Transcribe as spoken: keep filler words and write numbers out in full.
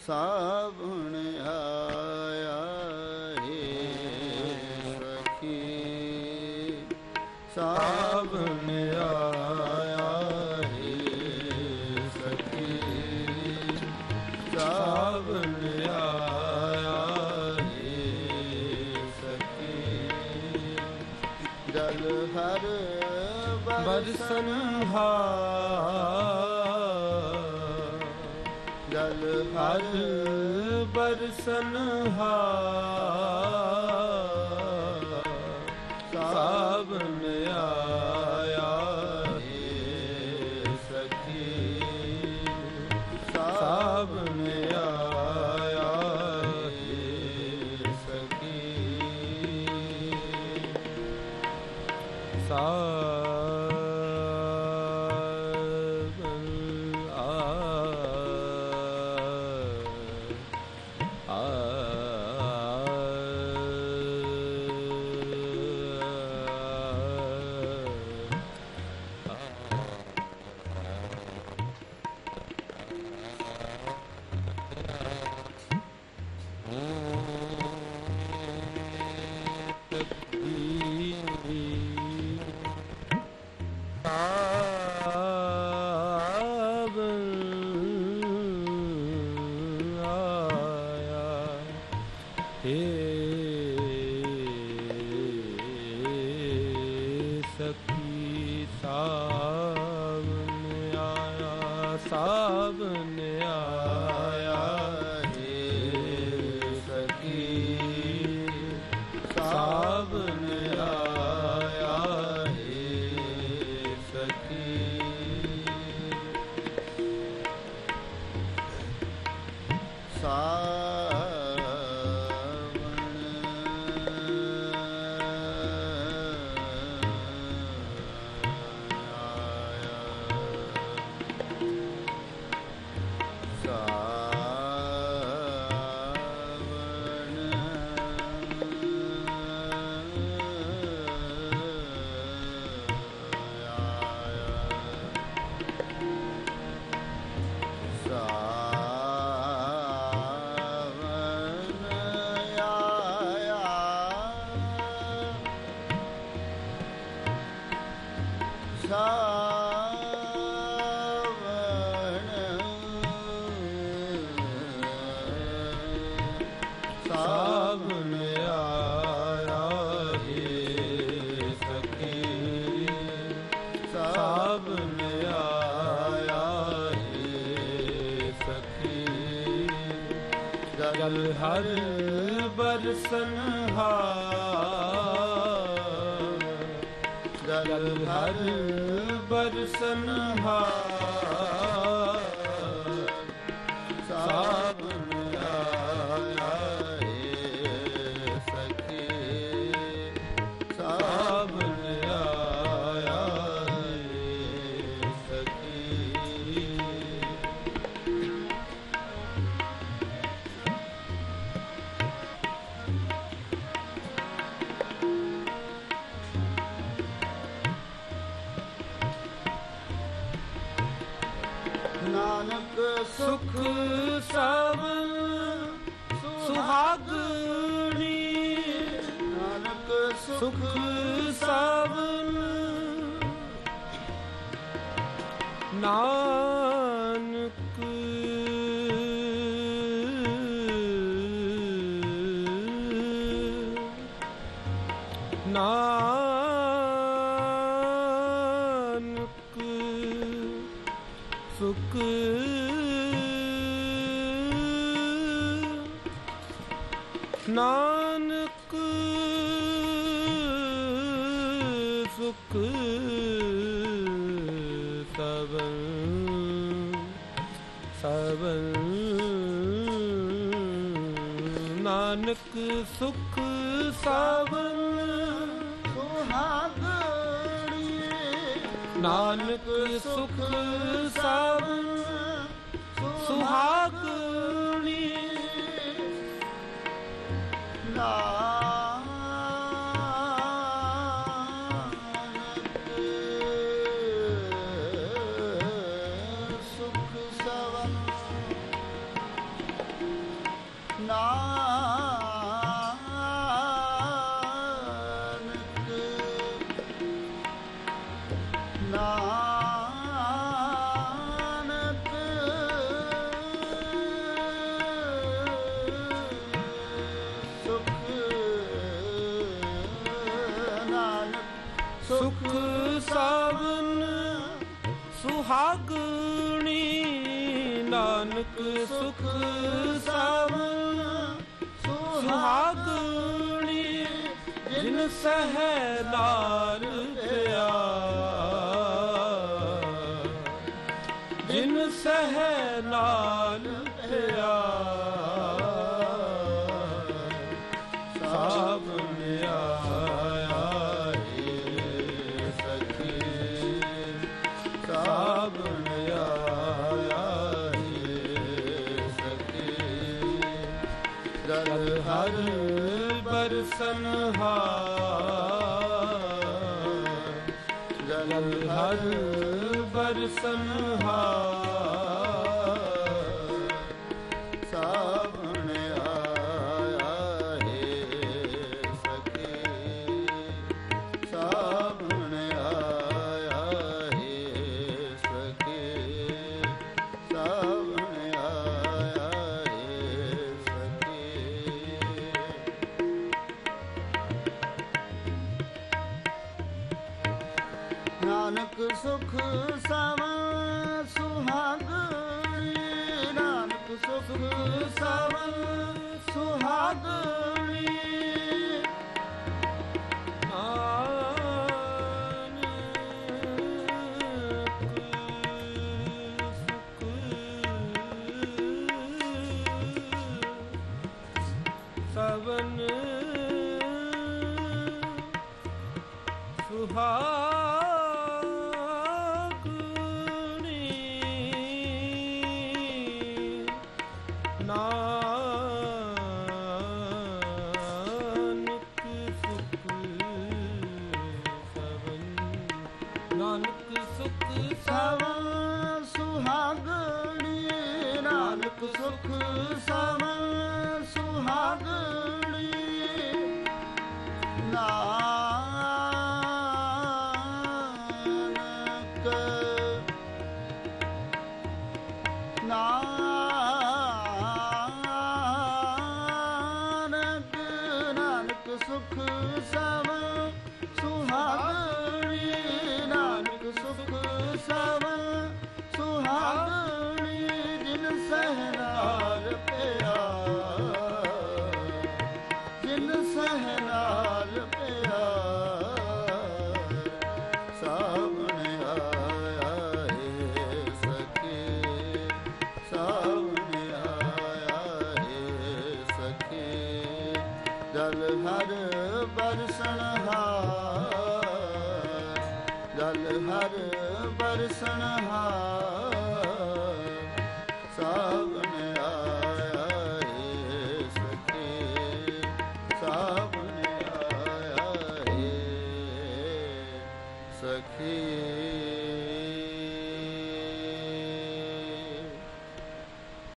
ਸਾਵਣ ਆਇਆ ਏ ਸਖੀ, ਸਾਵਣ ਆਇਆ ਏ ਸਖੀ, ਸਾਵਣ ਆਇਆ ਏ ਸਖੀ। ਜਲ ਹਰ ਬਰਸਨ ਹਾਰ, ਜਲ ਹਰ ਬਰਸਨ ਹਾਰ, ਸਾਵਣ ਆਇਆ ਏ ਸਖੀ, ਸਾਵਣ ਆਇਆ ਏ ਸਖੀ। ਸਾਵਣ ਆਇਆ ਏ ਸਖੀ, ਸਾਵਣ ਆਇਆ ਏ ਸਖੀ। ਸਾਵਣ ਆਇਆ ਏ ਸਖੀ, ਸਾਵਣ ਆਇਆ ਏ ਸਖੀ। ਜਲ ਹਰ ਬਰਸਨ ਹਾਰ, ਜਲ ਹਰ ਬਰਸਨ ਹਾਰ, ਸਾਵਣ ਆਇਆ ਏ ਸਖੀ, ਸਾਵਣ ਆਇਆ ਏ ਸਖੀ। ਨਾਨਕ ਸੁਖ ਸਾਵਣ ਸੁਹਾਗਣੀ, ਨਾਨਕ ਸੁਖ ਸਾਵਣ, ਨਾਨਕ ਨਾਨਕ ਸੁਖ ਨਾਨਕ ਸੁਖ ਸਾਵਣ, ਸਾਵਣ ਨਾਨਕ ਸੁਖ ਸਾਵਣ ਸੁਹਾਗਣੀ, ਨਾਨਕ ਸੁਖ ਸਾਵਣ ਸੁਹਾਗਣੀ। ਨਾਨਕ ਸੁਖ ਸਾਵਣ ਨਾਨਕ ਸੁਖ ਨਾਨਕ ਸੁਖ ਸਾਵਨ ਸੁਹਾਗਣੀ ਨਾਨਕ ਸੁਖ ਸਾਵਨ ਸੁਹਾਗਣੀ ਜਿਨ ਸਹਿ ਨਾਲ ਪਿਆਰ ਜਿਨ ਸਹਿ ਨਾਲ ਪਿਆਰ ਸਾਵਨ ਆਇਆ ਏ ਸਖੀ ਸਾਵਨ ਆਇਆ ਏ ਸਖੀ ਜਲ ਹਰ ਬਰਸਨਹਾਰ ਜਲ ਹਰ ਬਰਸਨਹਾਰ ਸਾਵਣ ਆਇਆ ਏ ਸਖੀ ਸਾਵਣ ਆਇਆ ਏ ਸਖੀ ਸਾਵਣ ਆਇਆ ਏ ਸਖੀ ਨਾਨਕ ਸੁਖ ਸਾਵਨ ਸੁਹਾਗਣੀ ਨਾਨਕ ਸੁਖ ਸਾਵਨ ਸੁਹਾਗਣੀ ਸਵਨ ਸੁਹਾਗਣੀ ਨਾਨਕ ਸੁਖ ਸਵਨ ਨਾਨਕ ਸੁਖ ਸਾਵਨ ਸੁਹਾਗਣੀ ਨਾਨਕ ਸੁਖ ਸਾਵਨ ਸੁਹਾਗਣੀ ਨਾਨਕ ਨਾਨਕ ਨਾਨਕ ਸੁਖ ਸਾਵਨ ਸੁਹਾਗਣੀ ਨਾਨਕ ਸੁਖ ਸਾਵਨ ਸੁਹਾਗਣੀ ਜਿਨ ਸਹਿ ਨਾਲ ਪਿਆਰ ਜਿਨ ਸਹਿ ਨਾਲ ਪਿਆਰ ਸਾਵਣ ਆਇਆ ਏ ਸਖੀ ਸਾਵਣ ਆਇਆ ਏ ਸਖੀ ਜਲ ਹਰ ਬਰਸਨਹਾਰ ਜਲ ਹਰ ਬਰਸਨਹਾਰ